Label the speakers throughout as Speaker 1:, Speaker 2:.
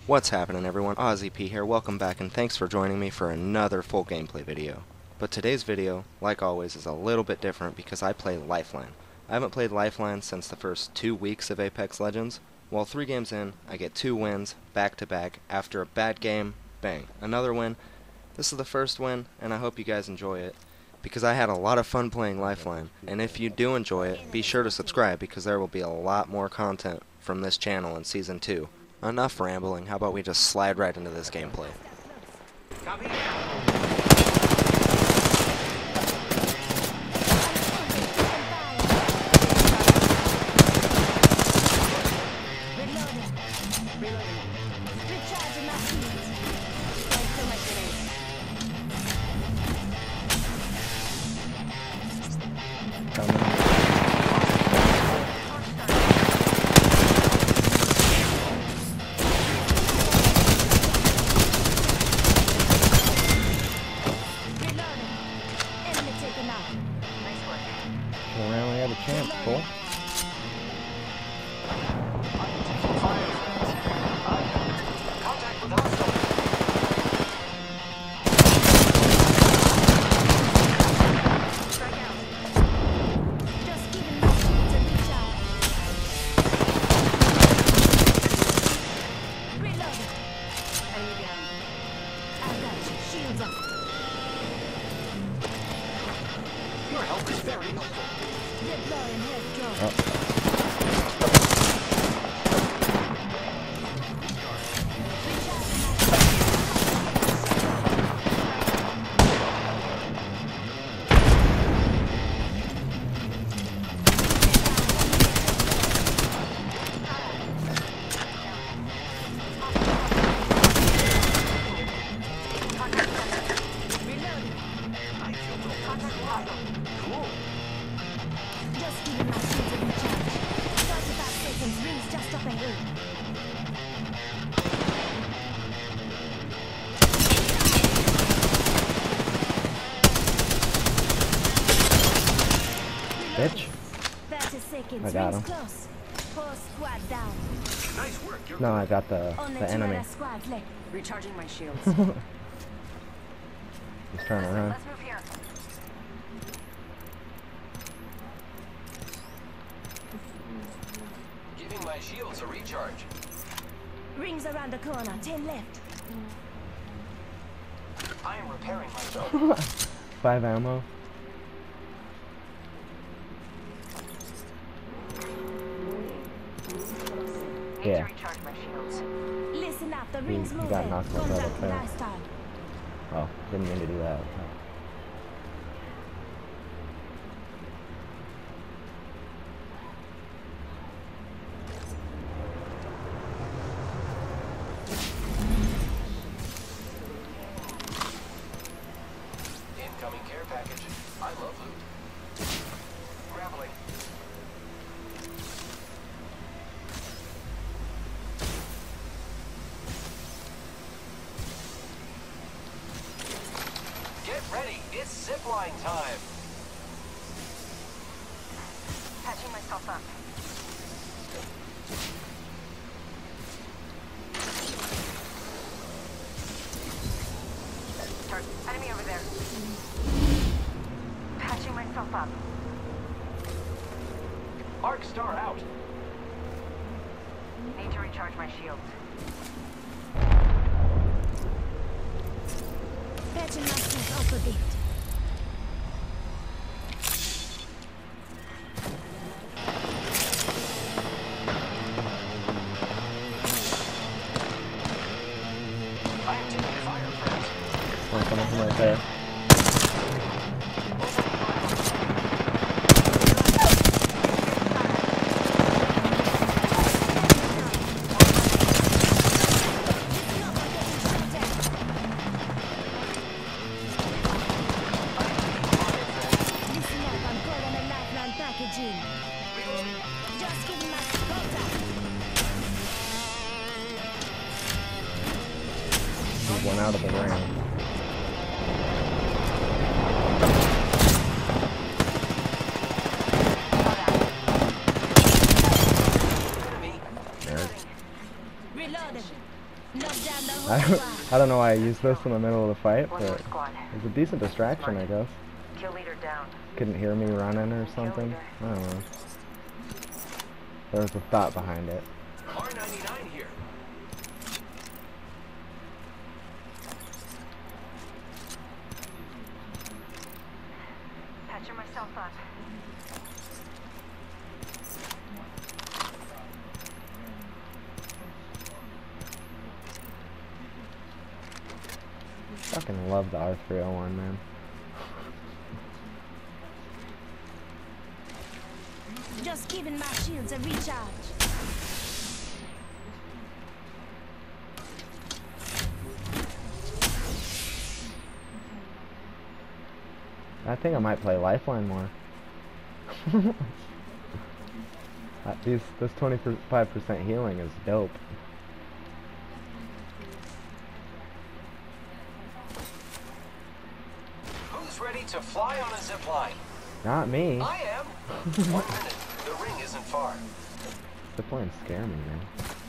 Speaker 1: What's happening, everyone? OzzyP here, welcome back and thanks for joining me for another full gameplay video. But today's video, like always, is a little bit different because I play LifeLine. I haven't played LifeLine since the first 2 weeks of Apex Legends. While 3 games in, I get 2 wins, back to back. After a bad game, bang, another win. This is the first win, and I hope you guys enjoy it, because I had a lot of fun playing LifeLine. And if you do enjoy it, be sure to subscribe, because there will be a lot more content from this channel in Season 2. Enough rambling, how about we just slide right into this gameplay.
Speaker 2: Copy.
Speaker 3: Around, we had a chance, Cole.
Speaker 2: Your help is very helpful.
Speaker 3: Bitch. I got him.
Speaker 2: Nice work. You're
Speaker 3: No, I got the enemy.
Speaker 4: Recharging my shields.
Speaker 3: He's trying to run.
Speaker 4: Let's move here.
Speaker 2: giving my shields a recharge.
Speaker 4: Rings around the corner. 10 left.
Speaker 2: I am repairing myself.
Speaker 3: 5 ammo.
Speaker 4: Need
Speaker 3: Yeah.
Speaker 4: to recharge my shields.
Speaker 5: Listen up, the
Speaker 3: He
Speaker 5: ring's moving.
Speaker 3: got knocked off that
Speaker 5: Contact
Speaker 3: up
Speaker 5: lifestyle.
Speaker 3: Oh, didn't mean to do that.
Speaker 2: Incoming care package. I love loot. Grappling. Get ready. It's zipline time.
Speaker 4: Patching myself up. Enemy over there. Patching myself up.
Speaker 2: Arc star out.
Speaker 4: Need to recharge my shields.
Speaker 5: Patching myself up a bit.
Speaker 2: I am taking fire, friends.
Speaker 3: One coming from right there.
Speaker 5: Listen up, I'm calling a LifeLine packaging. Just giving my contact.
Speaker 3: There's one out of the ring.
Speaker 5: Reloading. No
Speaker 3: I don't know why I used this in the middle of the fight,
Speaker 4: One
Speaker 3: but
Speaker 4: more squad.
Speaker 3: it was a decent distraction, I guess.
Speaker 4: Kill leader down.
Speaker 3: Couldn't hear me running or something. I don't know. There was a thought behind it.
Speaker 2: R99 here.
Speaker 4: Patching myself up.
Speaker 3: Fucking love the R301, man.
Speaker 5: Just giving my shields a recharge.
Speaker 3: I think I might play LifeLine more. This 25% healing is dope.
Speaker 2: Who's ready to fly on a zip line?
Speaker 3: Not me.
Speaker 2: I am. 1 minute. The ring isn't far.
Speaker 3: Ziplines scare me, man.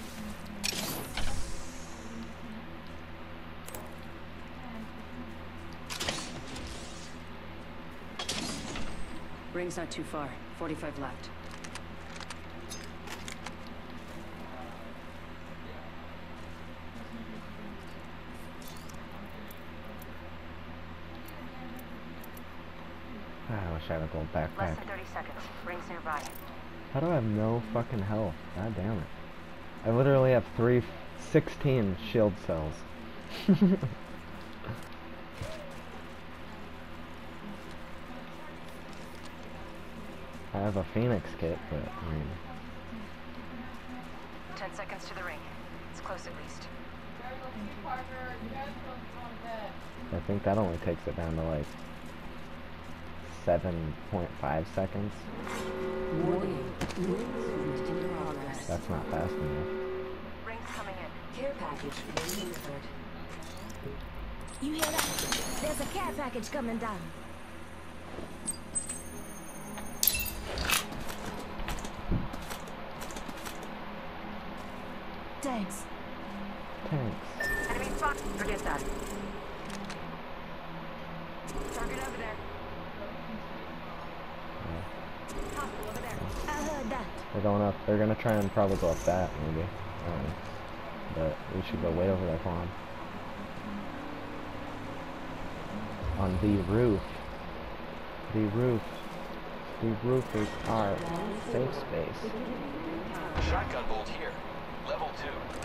Speaker 6: Ring's not too far. 45 left.
Speaker 3: I wish I had a gold
Speaker 4: Less
Speaker 3: backpack.
Speaker 4: than 30 seconds. Rings nearby.
Speaker 3: How do I have no fucking health? God damn it. I literally have 16 shield cells. I have a Phoenix kit, but I mean,
Speaker 4: 10 seconds to the ring. It's close at least.
Speaker 3: I think that only takes it down to like 7.5 seconds.
Speaker 6: Warning. Ring in progress.
Speaker 3: That's not fast enough.
Speaker 4: Rings coming in.
Speaker 6: Care package being delivered.
Speaker 5: You hear that? There's a care package coming down. Thanks.
Speaker 3: Thanks.
Speaker 4: Enemy spot. Forget that. Target over there. Hostile over there.
Speaker 5: I heard that.
Speaker 3: They're going up. They're gonna try and probably go up that, maybe. I don't know. But we should go way over there for them. On the roof. The roof. The roof is our safe space.
Speaker 2: Shotgun bolt here. Level 2.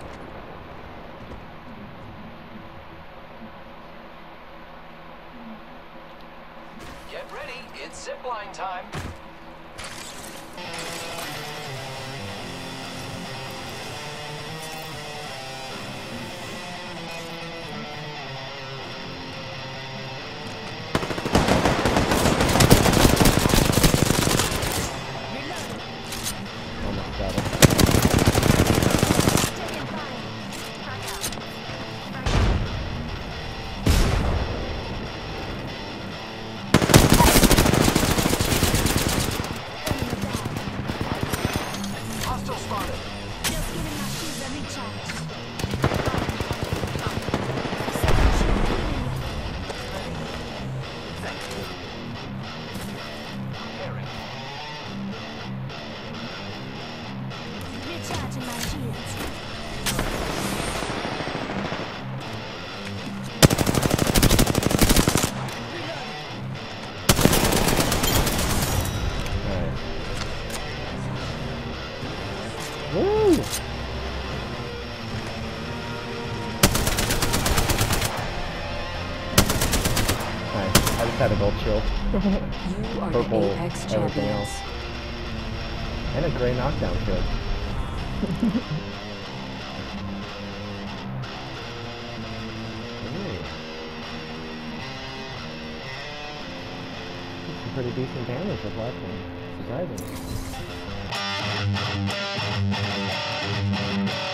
Speaker 2: Get ready. It's zipline time.
Speaker 3: Almost got it.
Speaker 5: Taking fire.
Speaker 4: Frag out.
Speaker 5: Enemy down.
Speaker 2: Hostile spotted.
Speaker 5: Just giving my shields a recharge. Second shield healing up.
Speaker 2: Thank you. Repairing.
Speaker 5: Recharging my shields.
Speaker 3: Alright. Woo! Nice. I just had a gold shield.
Speaker 6: You are
Speaker 3: Purple,
Speaker 6: the Apex
Speaker 3: everything
Speaker 6: champions.
Speaker 3: else. And a gray knockdown shield. Ooh. Some pretty decent damage with that one. Surprising.